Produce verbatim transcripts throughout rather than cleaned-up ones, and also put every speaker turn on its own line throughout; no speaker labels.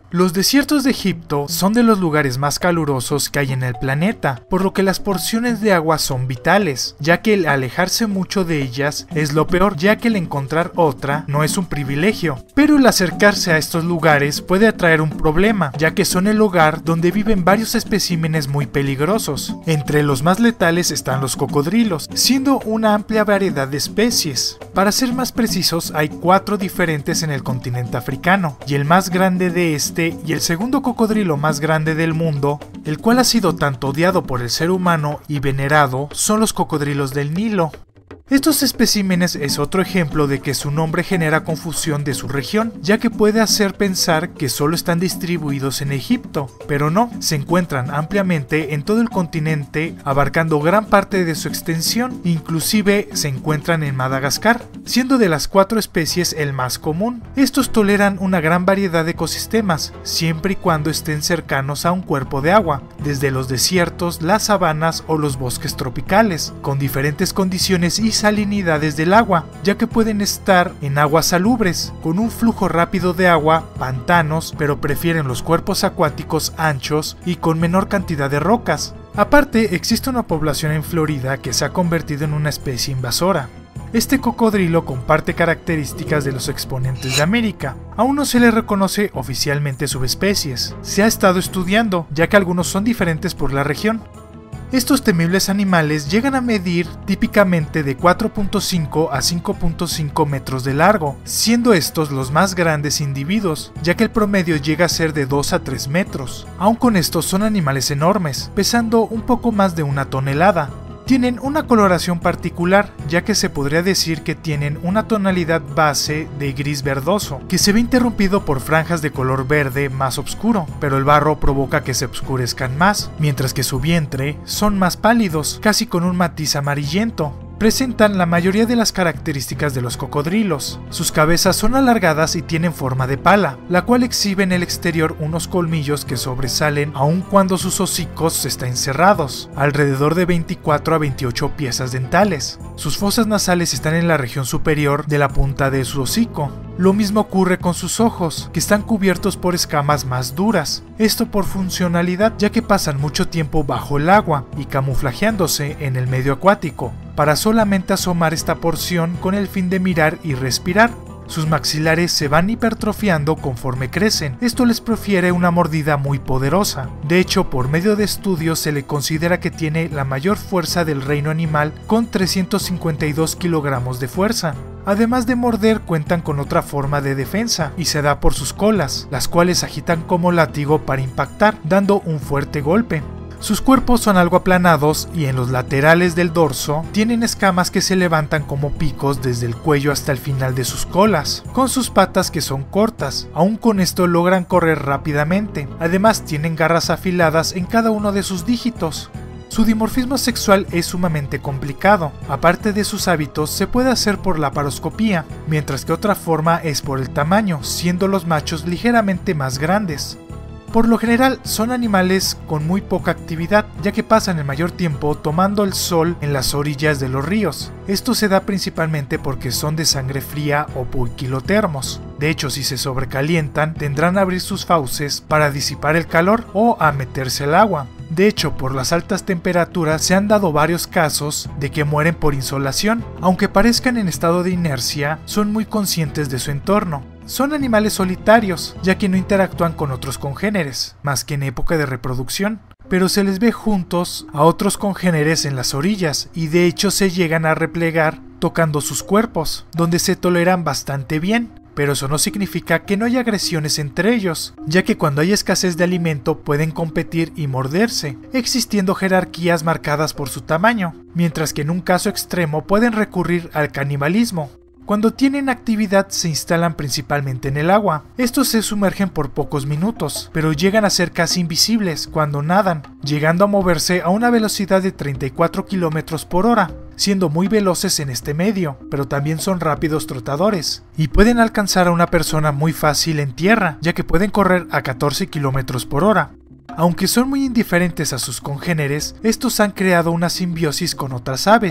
Los desiertos de Egipto son de los lugares más calurosos que hay en el planeta, por lo que las porciones de agua son vitales, ya que el alejarse mucho de ellas es lo peor, ya que el encontrar otra no es un privilegio. Pero el acercarse a estos lugares puede atraer un problema, ya que son el lugar donde viven varios especímenes muy peligrosos. Entre los más letales están los cocodrilos, siendo una amplia variedad de especies. Para ser más precisos, hay cuatro diferentes en el continente africano, y el más grande de este y el segundo cocodrilo más grande del mundo, el cual ha sido tanto odiado por el ser humano y venerado, son los cocodrilos del Nilo. Estos especímenes es otro ejemplo de que su nombre genera confusión de su región, ya que puede hacer pensar que solo están distribuidos en Egipto, pero no, se encuentran ampliamente en todo el continente, abarcando gran parte de su extensión, inclusive se encuentran en Madagascar, siendo de las cuatro especies el más común. Estos toleran una gran variedad de ecosistemas, siempre y cuando estén cercanos a un cuerpo de agua, desde los desiertos, las sabanas o los bosques tropicales, con diferentes condiciones y salinidades del agua, ya que pueden estar en aguas salubres, con un flujo rápido de agua, pantanos, pero prefieren los cuerpos acuáticos anchos y con menor cantidad de rocas. Aparte, existe una población en Florida que se ha convertido en una especie invasora. Este cocodrilo comparte características de los exponentes de América. Aún no se le reconoce oficialmente subespecies. Se ha estado estudiando, ya que algunos son diferentes por la región. Estos temibles animales llegan a medir típicamente de cuatro punto cinco a cinco punto cinco metros de largo, siendo estos los más grandes individuos, ya que el promedio llega a ser de dos a tres metros. Aun con estos son animales enormes, pesando un poco más de una tonelada. Tienen una coloración particular, ya que se podría decir que tienen una tonalidad base de gris verdoso, que se ve interrumpido por franjas de color verde más oscuro, pero el barro provoca que se oscurezcan más, mientras que su vientre son más pálidos, casi con un matiz amarillento. Presentan la mayoría de las características de los cocodrilos. Sus cabezas son alargadas y tienen forma de pala, la cual exhibe en el exterior unos colmillos que sobresalen aun cuando sus hocicos están cerrados, alrededor de veinticuatro a veintiocho piezas dentales. Sus fosas nasales están en la región superior de la punta de su hocico. Lo mismo ocurre con sus ojos, que están cubiertos por escamas más duras. Esto por funcionalidad, ya que pasan mucho tiempo bajo el agua y camuflajeándose en el medio acuático, para solamente asomar esta porción con el fin de mirar y respirar. Sus maxilares se van hipertrofiando conforme crecen. Esto les profiere una mordida muy poderosa. De hecho, por medio de estudios se le considera que tiene la mayor fuerza del reino animal, con trescientos cincuenta y dos kilogramos de fuerza. Además de morder, cuentan con otra forma de defensa, y se da por sus colas, las cuales agitan como látigo para impactar, dando un fuerte golpe. Sus cuerpos son algo aplanados y en los laterales del dorso tienen escamas que se levantan como picos desde el cuello hasta el final de sus colas, con sus patas que son cortas. Aún con esto logran correr rápidamente. Además tienen garras afiladas en cada uno de sus dígitos. Su dimorfismo sexual es sumamente complicado. Aparte de sus hábitos, se puede hacer por la paroscopía, mientras que otra forma es por el tamaño, siendo los machos ligeramente más grandes. Por lo general son animales con muy poca actividad, ya que pasan el mayor tiempo tomando el sol en las orillas de los ríos. Esto se da principalmente porque son de sangre fría o poiquilotermos. De hecho, si se sobrecalientan, tendrán a abrir sus fauces para disipar el calor o a meterse al agua. De hecho, por las altas temperaturas se han dado varios casos de que mueren por insolación. Aunque parezcan en estado de inercia, son muy conscientes de su entorno. Son animales solitarios, ya que no interactúan con otros congéneres, más que en época de reproducción, pero se les ve juntos a otros congéneres en las orillas, y de hecho se llegan a replegar tocando sus cuerpos, donde se toleran bastante bien. Pero eso no significa que no haya agresiones entre ellos, ya que cuando hay escasez de alimento pueden competir y morderse, existiendo jerarquías marcadas por su tamaño, mientras que en un caso extremo pueden recurrir al canibalismo. Cuando tienen actividad se instalan principalmente en el agua. Estos se sumergen por pocos minutos, pero llegan a ser casi invisibles cuando nadan, llegando a moverse a una velocidad de treinta y cuatro kilómetros por hora, siendo muy veloces en este medio, pero también son rápidos trotadores, y pueden alcanzar a una persona muy fácil en tierra, ya que pueden correr a catorce kilómetros por hora. Aunque son muy indiferentes a sus congéneres, estos han creado una simbiosis con otras aves,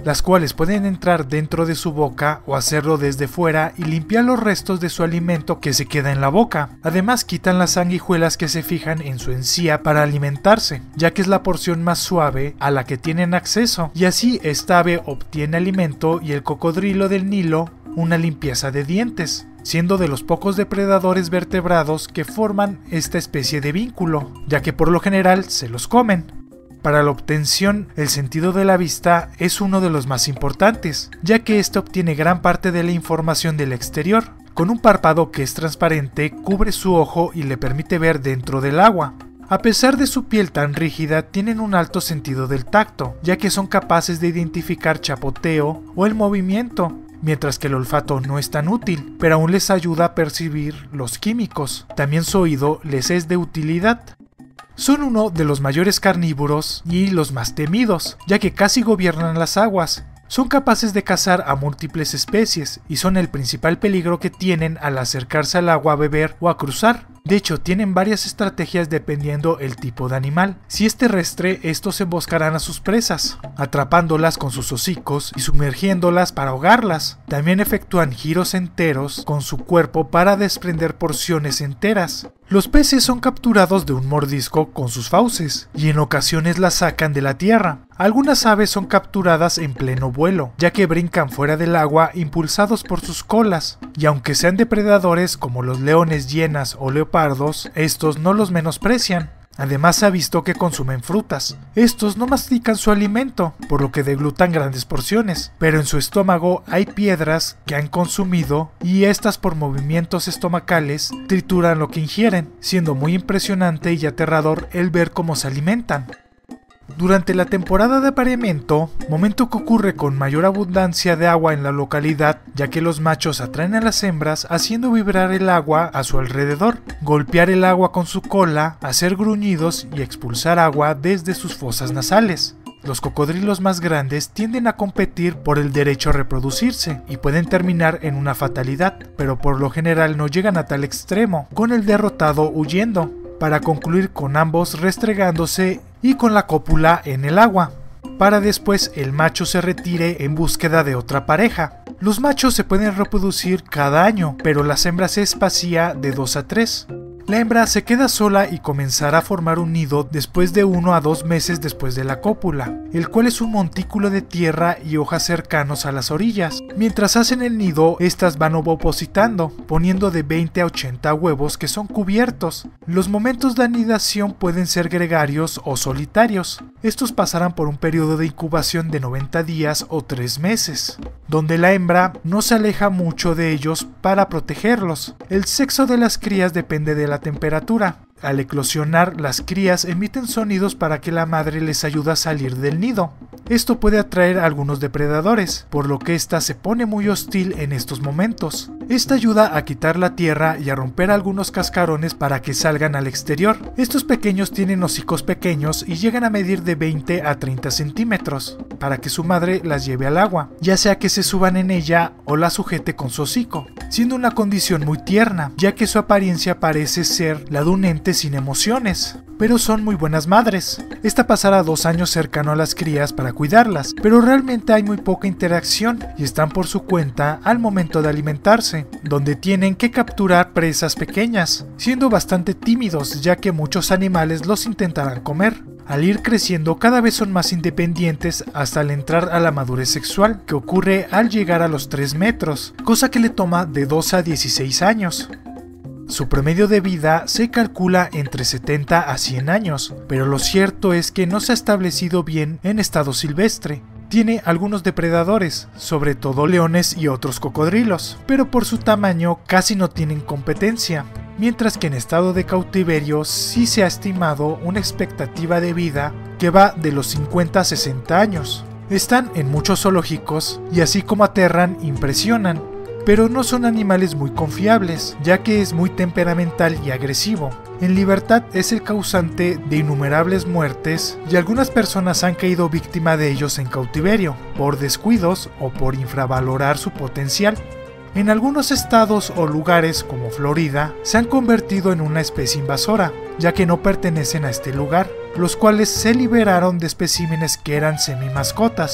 las cuales pueden entrar dentro de su boca o hacerlo desde fuera y limpiar los restos de su alimento que se queda en la boca. Además, quitan las sanguijuelas que se fijan en su encía para alimentarse, ya que es la porción más suave a la que tienen acceso, y así esta ave obtiene alimento y el cocodrilo del Nilo una limpieza de dientes, siendo de los pocos depredadores vertebrados que forman esta especie de vínculo, ya que por lo general se los comen. Para la obtención, el sentido de la vista es uno de los más importantes, ya que éste obtiene gran parte de la información del exterior. Con un párpado que es transparente, cubre su ojo y le permite ver dentro del agua. A pesar de su piel tan rígida, tienen un alto sentido del tacto, ya que son capaces de identificar chapoteo o el movimiento, mientras que el olfato no es tan útil, pero aún les ayuda a percibir los químicos. También su oído les es de utilidad. Son uno de los mayores carnívoros y los más temidos, ya que casi gobiernan las aguas. Son capaces de cazar a múltiples especies y son el principal peligro que tienen al acercarse al agua a beber o a cruzar. De hecho, tienen varias estrategias dependiendo el tipo de animal. Si es terrestre, estos emboscarán a sus presas, atrapándolas con sus hocicos y sumergiéndolas para ahogarlas. También efectúan giros enteros con su cuerpo para desprender porciones enteras. Los peces son capturados de un mordisco con sus fauces y en ocasiones las sacan de la tierra. Algunas aves son capturadas en pleno vuelo, ya que brincan fuera del agua impulsados por sus colas, y aunque sean depredadores como los leones, hienas o leopardos, estos no los menosprecian. Además, se ha visto que consumen frutas. Estos no mastican su alimento, por lo que deglutan grandes porciones, pero en su estómago hay piedras que han consumido y estas, por movimientos estomacales, trituran lo que ingieren, siendo muy impresionante y aterrador el ver cómo se alimentan. Durante la temporada de apareamiento, momento que ocurre con mayor abundancia de agua en la localidad, ya que los machos atraen a las hembras haciendo vibrar el agua a su alrededor, golpear el agua con su cola, hacer gruñidos y expulsar agua desde sus fosas nasales. Los cocodrilos más grandes tienden a competir por el derecho a reproducirse y pueden terminar en una fatalidad, pero por lo general no llegan a tal extremo, con el derrotado huyendo, para concluir con ambos restregándose y con la cópula en el agua, para después el macho se retire en búsqueda de otra pareja. Los machos se pueden reproducir cada año, pero las hembras se espacía de dos a tres. La hembra se queda sola y comenzará a formar un nido después de uno a dos meses después de la cópula, el cual es un montículo de tierra y hojas cercanos a las orillas. Mientras hacen el nido, estas van ovopositando, poniendo de veinte a ochenta huevos que son cubiertos. Los momentos de anidación pueden ser gregarios o solitarios. Estos pasarán por un periodo de incubación de noventa días o tres meses, donde la hembra no se aleja mucho de ellos para protegerlos. El sexo de las crías depende de la temperatura. Al eclosionar, las crías emiten sonidos para que la madre les ayude a salir del nido. Esto puede atraer a algunos depredadores, por lo que ésta se pone muy hostil en estos momentos. Esta ayuda a quitar la tierra y a romper algunos cascarones para que salgan al exterior. Estos pequeños tienen hocicos pequeños y llegan a medir de veinte a treinta centímetros, para que su madre las lleve al agua, ya sea que se suban en ella o la sujete con su hocico, siendo una condición muy tierna, ya que su apariencia parece ser la de un ente sin emociones, pero son muy buenas madres. Esta pasará dos años cercano a las crías para cuidarlas, pero realmente hay muy poca interacción y están por su cuenta al momento de alimentarse, donde tienen que capturar presas pequeñas, siendo bastante tímidos ya que muchos animales los intentarán comer. Al ir creciendo cada vez son más independientes hasta al entrar a la madurez sexual, que ocurre al llegar a los tres metros, cosa que le toma de dos a dieciséis años. Su promedio de vida se calcula entre setenta a cien años, pero lo cierto es que no se ha establecido bien en estado silvestre. Tiene algunos depredadores, sobre todo leones y otros cocodrilos, pero por su tamaño casi no tienen competencia, mientras que en estado de cautiverio sí se ha estimado una expectativa de vida que va de los cincuenta a sesenta años. Están en muchos zoológicos y así como aterran, impresionan, pero no son animales muy confiables, ya que es muy temperamental y agresivo. En libertad es el causante de innumerables muertes y algunas personas han caído víctima de ellos en cautiverio, por descuidos o por infravalorar su potencial. En algunos estados o lugares como Florida se han convertido en una especie invasora, ya que no pertenecen a este lugar, los cuales se liberaron de especímenes que eran semi-mascotas.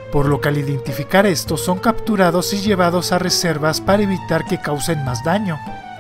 por lo que al identificar estos son capturados y llevados a reservas para evitar que causen más daño.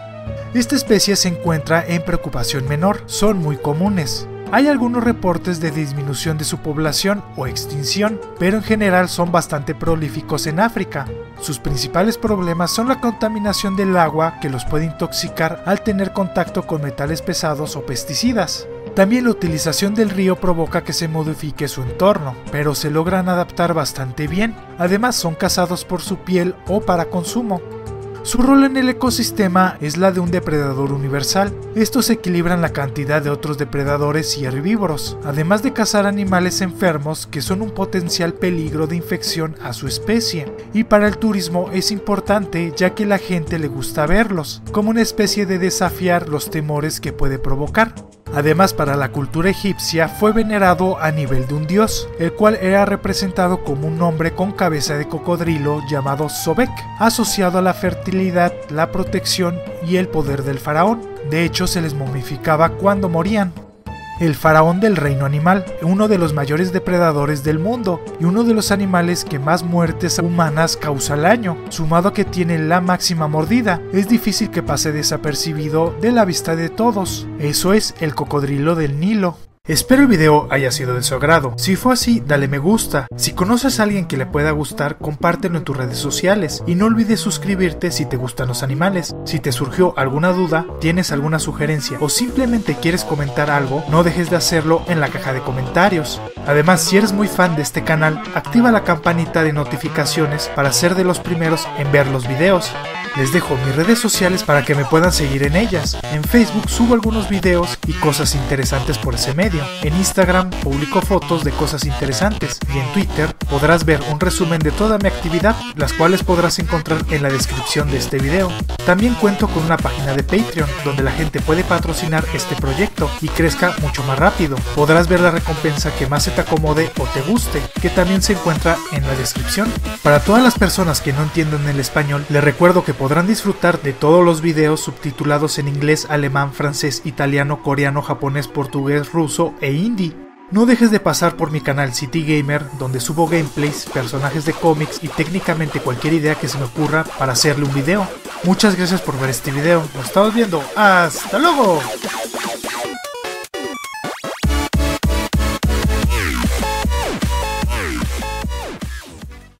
Esta especie se encuentra en preocupación menor, son muy comunes. Hay algunos reportes de disminución de su población o extinción, pero en general son bastante prolíficos en África. Sus principales problemas son la contaminación del agua, que los puede intoxicar al tener contacto con metales pesados o pesticidas. También la utilización del río provoca que se modifique su entorno, pero se logran adaptar bastante bien. Además son cazados por su piel o para consumo. Su rol en el ecosistema es la de un depredador universal. Estos equilibran la cantidad de otros depredadores y herbívoros, además de cazar animales enfermos que son un potencial peligro de infección a su especie. Y para el turismo es importante, ya que la gente le gusta verlos, como una especie de desafiar los temores que puede provocar. Además, para la cultura egipcia fue venerado a nivel de un dios, el cual era representado como un hombre con cabeza de cocodrilo llamado Sobek, asociado a la fertilidad, la protección y el poder del faraón. De hecho, se les momificaba cuando morían. El faraón del reino animal, uno de los mayores depredadores del mundo y uno de los animales que más muertes humanas causa al año, sumado a que tiene la máxima mordida, es difícil que pase desapercibido de la vista de todos. Eso es el cocodrilo del Nilo. Espero el video haya sido de su agrado. Si fue así, dale me gusta. Si conoces a alguien que le pueda gustar, compártelo en tus redes sociales. Y no olvides suscribirte si te gustan los animales. Si te surgió alguna duda, tienes alguna sugerencia o simplemente quieres comentar algo, no dejes de hacerlo en la caja de comentarios. Además, si eres muy fan de este canal, activa la campanita de notificaciones para ser de los primeros en ver los videos. Les dejo mis redes sociales para que me puedan seguir en ellas. En Facebook subo algunos videos y cosas interesantes por ese medio. En Instagram publico fotos de cosas interesantes y en Twitter podrás ver un resumen de toda mi actividad, las cuales podrás encontrar en la descripción de este video. También cuento con una página de Patreon donde la gente puede patrocinar este proyecto y crezca mucho más rápido. Podrás ver la recompensa que más se te acomode o te guste, que también se encuentra en la descripción. Para todas las personas que no entienden el español, les recuerdo que podrán disfrutar de todos los videos subtitulados en inglés, alemán, francés, italiano, coreano, japonés, portugués, ruso e hindi. No dejes de pasar por mi canal City Gamer, donde subo gameplays, personajes de cómics y técnicamente cualquier idea que se me ocurra para hacerle un video. Muchas gracias por ver este video, nos estamos viendo, ¡hasta luego!